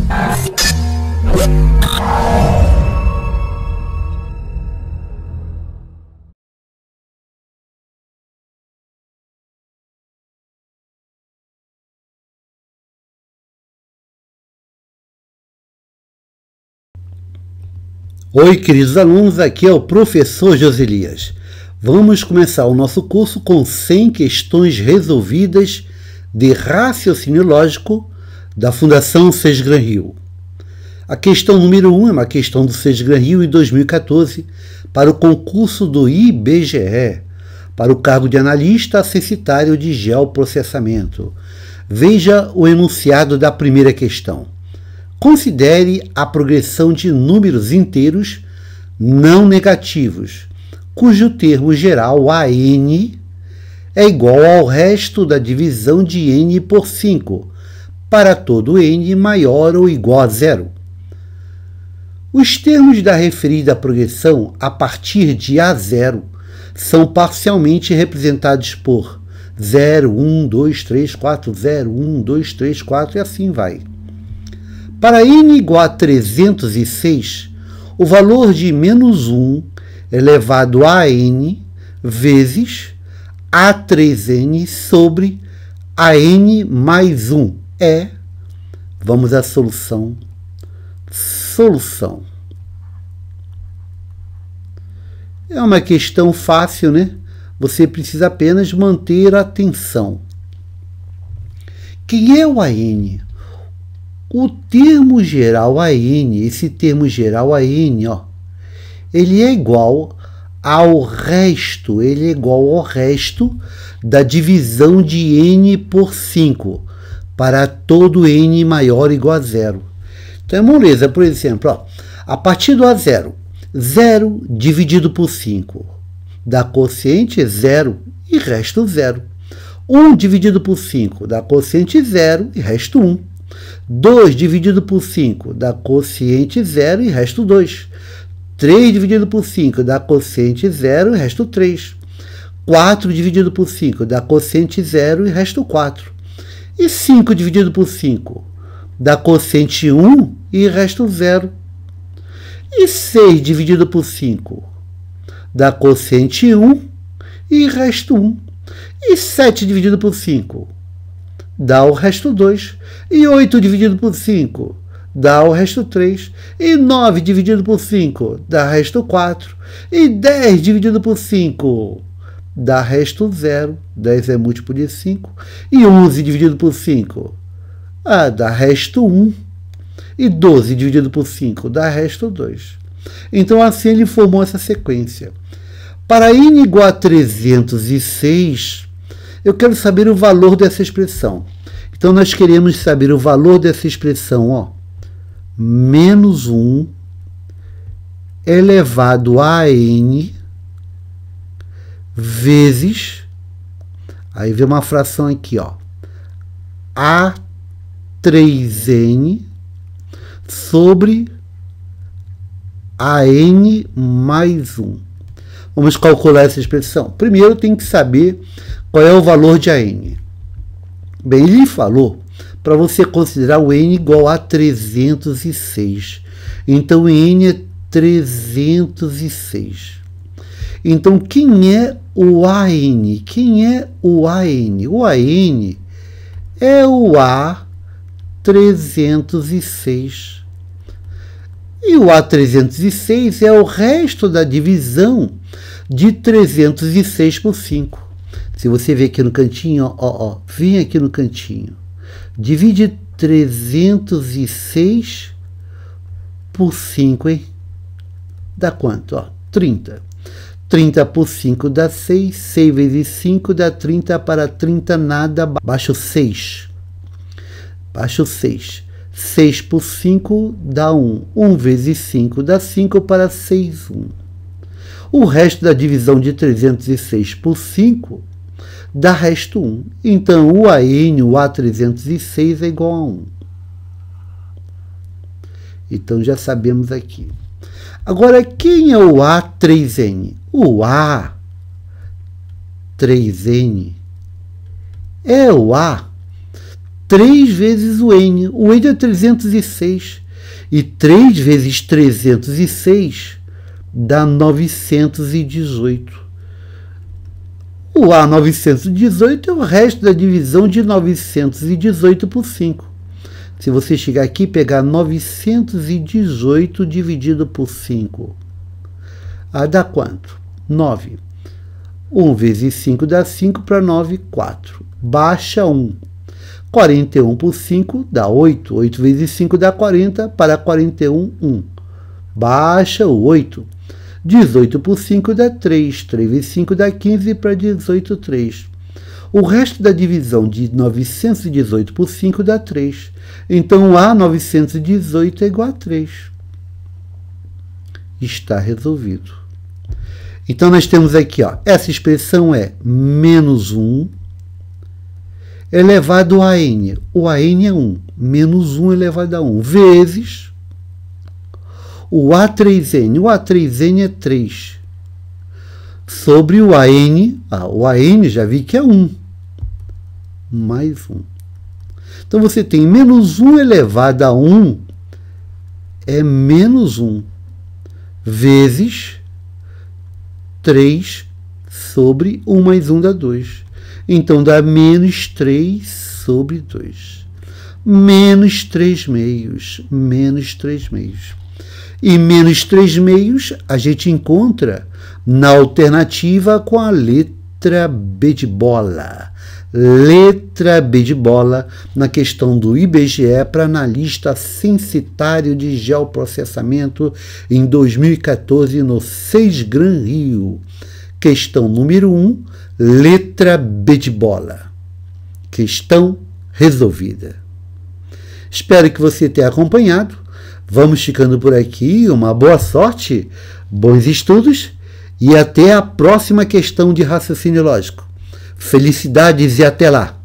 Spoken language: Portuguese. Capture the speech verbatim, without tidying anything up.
Oi, queridos alunos, aqui é o professor Joselias. Vamos começar o nosso curso com cem questões resolvidas de raciocínio lógico da Fundação Sesgran-Rio. A questão número um é uma questão do Sesgran-Rio em dois mil e quatorze para o concurso do I B G E, para o cargo de analista censitário de geoprocessamento. Veja o enunciado da primeira questão. Considere a progressão de números inteiros não negativos, cujo termo geral A N é igual ao resto da divisão de N por cinco, para todo N maior ou igual a zero. Os termos da referida progressão a partir de A zero são parcialmente representados por zero, um, dois, três, quatro, zero, um, dois, três, quatro e assim vai. Para n igual a trezentos e seis, o valor de menos um elevado a n vezes a três n sobre a n mais um é, vamos à solução, solução. É uma questão fácil, né? Você precisa apenas manter a atenção. Quem é o A N? O termo geral A N, esse termo geral A N, ó, ele é igual ao resto, ele é igual ao resto da divisão de N por cinco, para todo N maior ou igual a zero. Então é moleza, por exemplo, ó, a partir do A zero, zero dividido por cinco, dá quociente zero e resto zero. um dividido por cinco dá quociente zero e resto um. dois dividido por cinco dá quociente zero e resto dois. três dividido por cinco dá quociente zero e resto três. quatro dividido por cinco dá quociente zero e resto quatro. E cinco dividido por cinco dá quociente um e resto zero. E seis dividido por cinco dá quociente um e resto um. E sete dividido por cinco dá o resto dois. E oito dividido por cinco dá o resto três. E nove dividido por cinco dá resto quatro. E dez dividido por cinco dá resto zero. dez é múltiplo de cinco. E onze dividido por cinco ah, dá resto um. E doze dividido por cinco dá resto dois. Então assim ele formou essa sequência. Para n igual a trezentos e seis, eu quero saber o valor dessa expressão. Então, nós queremos saber o valor dessa expressão, ó, menos um elevado a n vezes, aí vem uma fração aqui, ó, a três n sobre a n mais um. Vamos calcular essa expressão. Primeiro, tem que saber qual é o valor de a n. Bem, ele falou para você considerar o n igual a trezentos e seis. Então, n é trezentos e seis. Então, quem é o A N? Quem é o A N? O A N é o A trezentos e seis. E o A trezentos e seis é o resto da divisão de trezentos e seis por cinco. Se você ver aqui no cantinho, ó, ó, vem aqui no cantinho. Divide trezentos e seis por cinco, hein? Dá quanto? Ó, trinta. trinta por cinco dá seis. seis vezes cinco dá trinta. Para trinta, nada. Baixo seis. Baixo seis. seis por cinco dá um. um vezes cinco dá cinco. Para seis, um. O resto da divisão de trezentos e seis por cinco dá resto um. Então, o A N, o A trezentos e seis, é igual a um. Então, já sabemos aqui. Agora, quem é o A três N? O A três N é o A três vezes o N. O N é trezentos e seis. E três vezes trezentos e seis dá novecentos e dezoito. O A novecentos e dezoito é o resto da divisão de novecentos e dezoito por cinco. Se você chegar aqui e pegar novecentos e dezoito dividido por cinco, ah, dá quanto? nove. um vezes cinco dá cinco, para nove, quatro. Baixa um. quarenta e um por cinco dá oito. oito vezes cinco dá quarenta, para quarenta e um, um. Baixa o oito. dezoito por cinco dá três. três vezes cinco dá quinze, para dezoito, três. O resto da divisão de novecentos e dezoito por cinco dá três. Então, A novecentos e dezoito é igual a três. Está resolvido. Então, nós temos aqui, ó, essa expressão é menos um elevado a N. O A N é um. Menos um elevado a um. Vezes o A três N. O A três N é três. Sobre o A N. Ah, o A N já vi que é um. Mais um. Então, você tem menos um elevado a um é menos um. Vezes três sobre um mais um dá dois. Então, dá menos três sobre dois. Menos três meios. Menos três meios. E menos três meios a gente encontra na alternativa com a letra B de bola. Letra B de bola na questão do I B G E para analista censitário de geoprocessamento em dois mil e quatorze no SESGRAN Rio. Questão número um, letra B de bola. Questão resolvida. Espero que você tenha acompanhado. Vamos ficando por aqui. Uma boa sorte, bons estudos e até a próxima questão de raciocínio lógico. Felicidades e até lá!